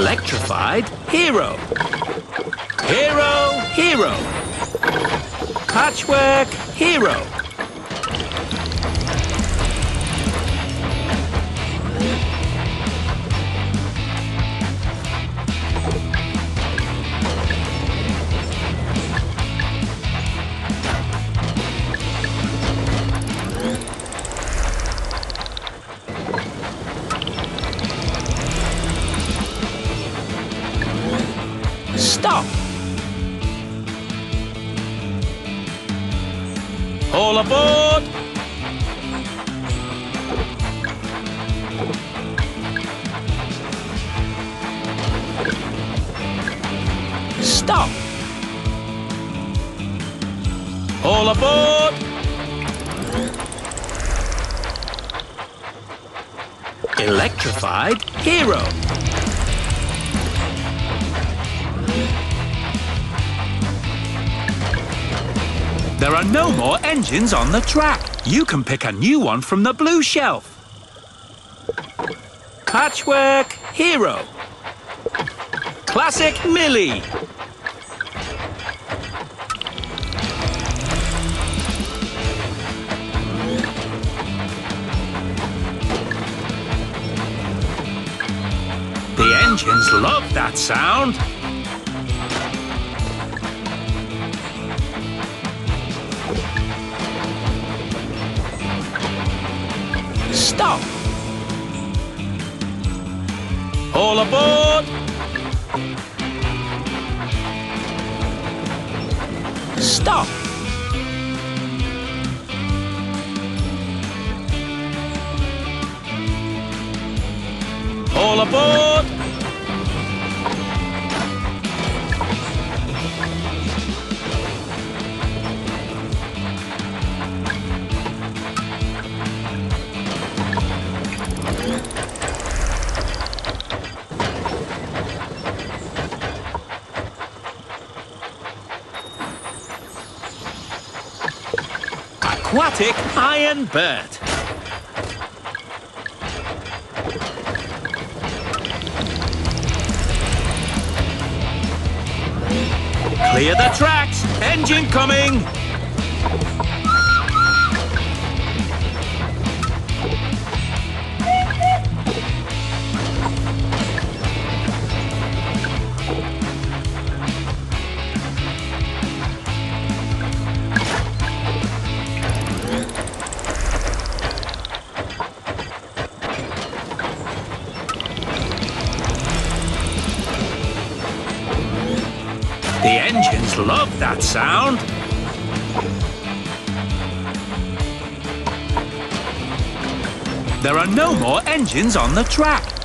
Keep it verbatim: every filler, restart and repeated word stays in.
Electrified hero. Hero, hero. Patchwork hero. Stop! All aboard! Stop! All aboard! Electrified hero. There are no more engines on the track. You can pick a new one from the blue shelf. Patchwork hero. Classic Millie. The engines love that sound. Stop! All aboard! Stop! All aboard! Aquatic Iron Bird. Clear the tracks! Engine coming! The engines love that sound. There are no more engines on the track.